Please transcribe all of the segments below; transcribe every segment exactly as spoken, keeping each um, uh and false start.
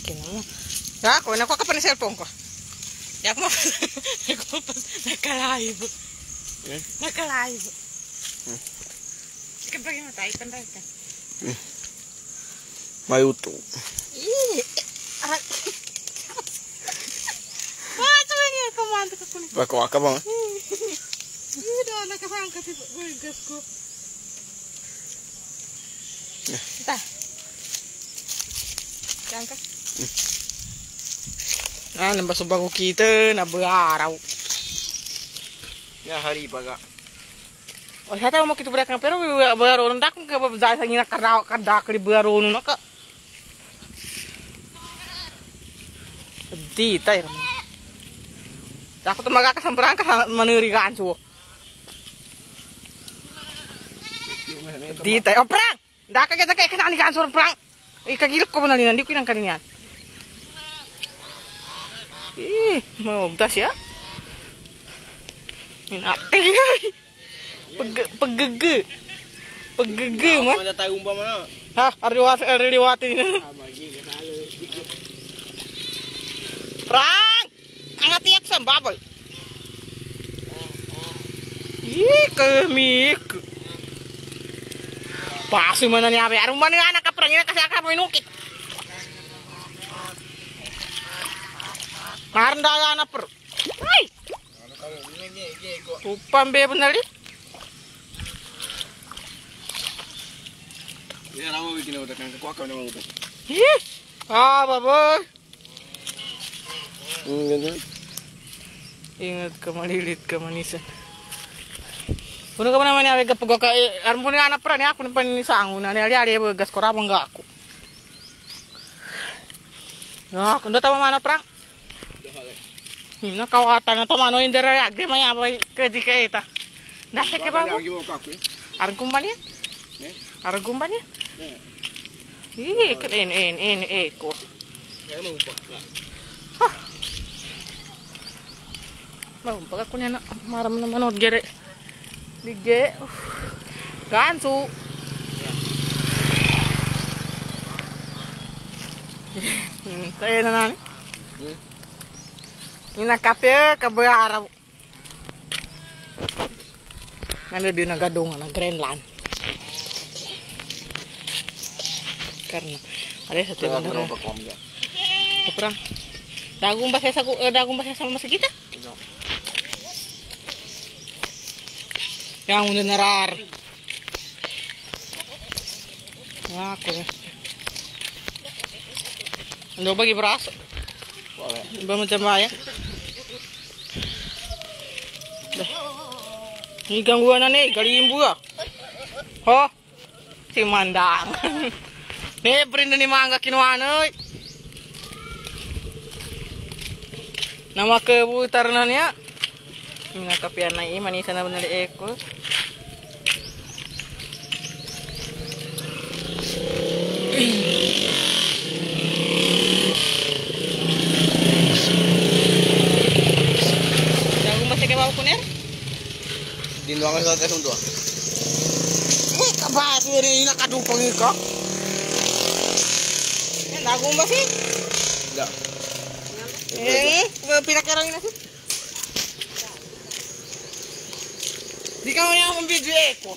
Kinamo. Ya, ako na ko ka pa ni cellphone ko. Ya ako mo. Ako pa nakalive. Eh? Nakalive. Hmm. Ikaw pa yung matay, tanda ka. Hmm. May uto. Ih. Ah. Ah, coba niya komando ka kunin. Bako ka ba? Ih, dah nakasangka si Burgas ko. Ita. Angkat. Ah, nambah bago kita na beraraw. Ya hari baga. Oh, saya tahu mau kita berakan pero beraraw ndak ka ba dai sa ngina karaw kadak di beraraw no ka. Di tay. Aku tuh maga kasambrang ka manuri ganso. Di tay oh perang. Ndak ka kita kay kanali ganso perang. Ikagilok ko na linandi ko nang kaninyan. Ih, mau das ya? Minate. Peg pegege. Pegege mah. Ada tahu umpama mana? Hah, ariwat ariwati ini. Perang. Angat tiak sambabol. Ih, kemik. Pasu mana ni abe? Arum mana anak kaprang ini kasih akar mau nukit. Maranda anak per. Hai. Upam be benar ni. Ya rawa bikin udah kan kuak kan mau. Ih. Ah, baba. Ingat. Ingat kemalilit kemanisan. Puno ka naman niya wega pagka aram puno anak pra niya ako pan ni sangu na niya ari gas ko rabang ga ako. Ya, kundo tama mana pra? Hina kawatan na tama no indera agde maya boy kedi ka eta. Dahil ka ba? Aram kumbani? Eh? Aram kumbani? Eh. Ih, keren en en eko. Ya mau pa. Hah. Mau pa ko niya na maram na manod gere. Dige, gansu. Kaya na nani? Ina kape kabayaraw. Ano din nagadong na Greenland. Karena ada satu yang ada. Perang. Dagong ba sa dagong ba sa sama kita? Yang udah nerar. Aku ya. Ando bagi beras. Ba macam ya. Ini gangguan nih, galimbu ya. Oh. Si mandang. Nih perinda ni mangga kinuan euy. Nama kebutarnanya. Mina kapian na i manisa na benali eko. Jago masih ke bawah kuner? Din doang sa tes untuk. Wih, kabas ini nak kadupang iko. Jago masih? Enggak. Eh, pinakirang ini sih. Di kau yang membidu eko.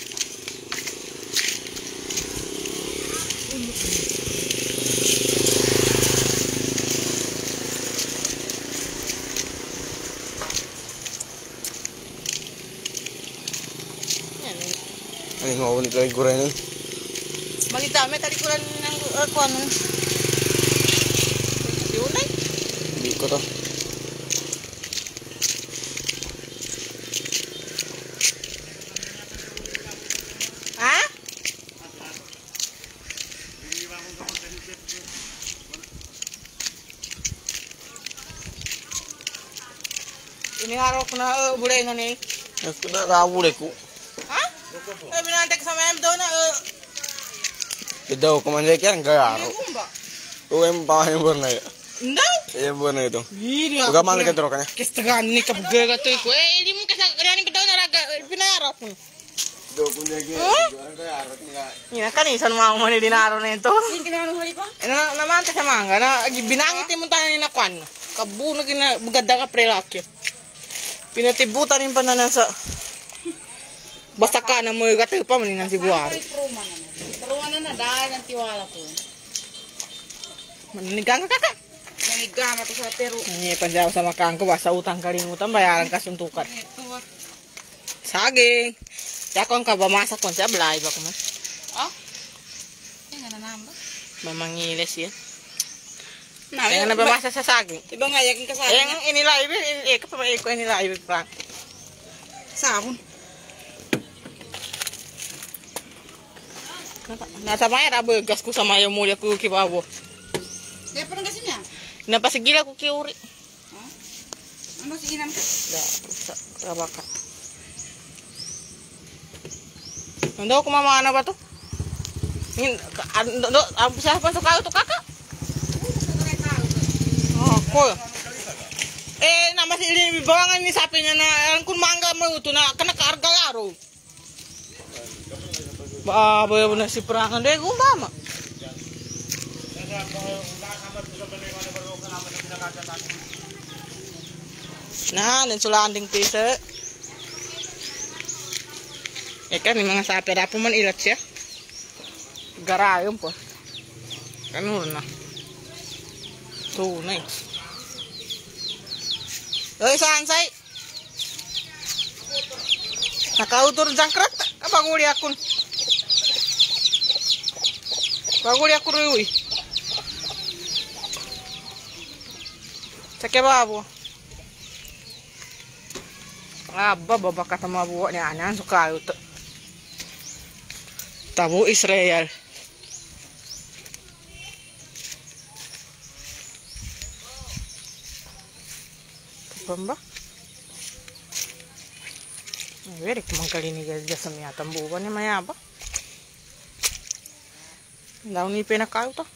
Ani mau ni kali goreng. Bagi dami tadi kurang nang kuan. Diunay. Di ko to. Ini harap na bulay na ni. Aku dah rawu deh ku. Hah? Eh binantek sama em daw na. Daw ko man kan garo. Tu em pa em borna ya. Ndaw. Em borna itu. Ini. Uga man ke trokannya. Kestagan ni kabgaga to ko. Eh di mo kasi gani ko daw na raga pinarap mo. Ina kan isan mau mo ni dinaro na ito. Ina naman ta sa manga na binangit mo tayo ni nakwan. Kabu na gina bugada ka prelakyo. Pinatibutan yung pananan sa basta ka na mo gati pa man nang siguaro. Perumahan na dahil ang tiwala ko. Manigang ka ka. Nanigama to sa Peru. Nangyay panjaw sa makangko basta utang kalimutan bayaran ka suntukan. Saging. Yakon ka ba masak kon siya balay ba ko man? Oh. Yan na namba. Mamangiles yan. Na, Yang na ba masa sa saging? Iba nga yakin ka sa Yang inilaibe, eh ka pa mai ko inilaibe pa. sabon. Nasa may rabo gas ko sa mayo mulya ko kibabo. Kaya parang kasi niya. Napasigila ko kiuri. Huh? Ano siginan ka? Da sa rabaka. Ando ko mamana ba to? Ngin ando ang siapa to kayo to kaka? Oh, ko. Eh na mas ini bawangan ni sapi niya na kun mangga mo to na kana karga laro. Ba ba na si perangan deh gumba ma. Nah, dan sulaan ding pisa. Eh kan yung mga sapi dapat man ilat siya. Garayom po. Kanur na. Tunay. Oy, sansay. Nakautor jangkrat. Paguli akon. Paguli ako rin. Sakya babo. Aba, baba ka sa mga buwa ni Anan. Sukayo to. Tabo Israel. Pamba? Very kumangkalinigas dyan sa mga tambukan ni Mayaba. Laon ni pinakayo to.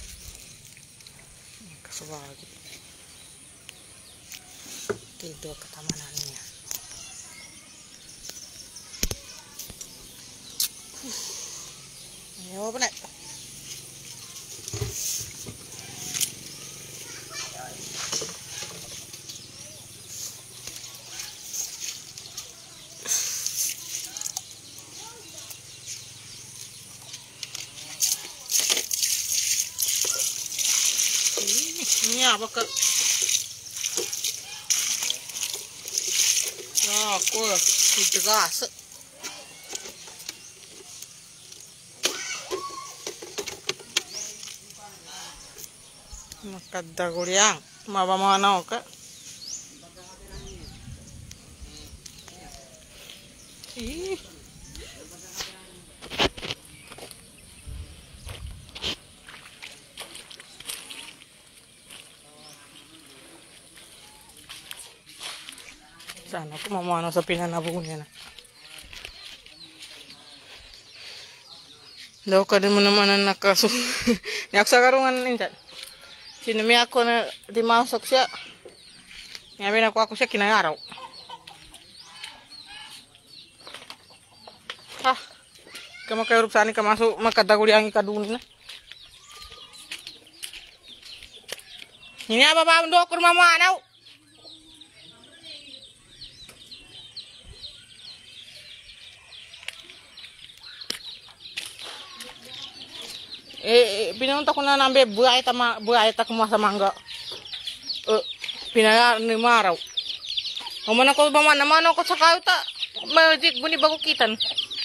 Kasubagi. Dito katamanan niya. Ayaw ba na? Ini apa ke? Nah, aku itu gas. Makada guliang, maba mana oke? Ih. Sana ako mamano sa pinanabon niya na. Daw ka din mo naman ang nakaso. Niyak sa karungan ninjan. Sinumi ako na di masok siya. Ngayon na ako ako siya kinayaraw. Ah, kama kayo rupsani ka masuk makadaguli ang ikadun na. Ini apa pa ndo ko mamanaw. Eh, pinunta ko na nambe buhay tama buhay ta kuma sa mangga. Eh, pinaya ni maraw. Oman ako ba man naman ako sa kayo ta. Magic buni bago kitan.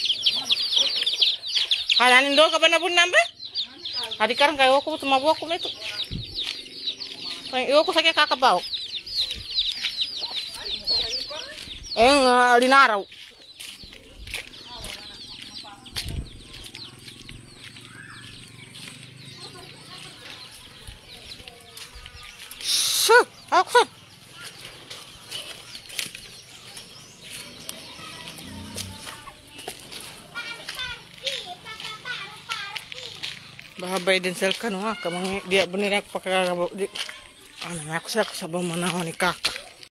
Kananin do ka ba na bun nambe? Adi karang kayo ko tumabuo ko meto. Kay iyo ko sa kakabaw. Eh, uh, linaraw. Ako. Bahabay din sel kanu ha kamang dia benirak pakagabo di ano ako sa sabang manaw ni kaka.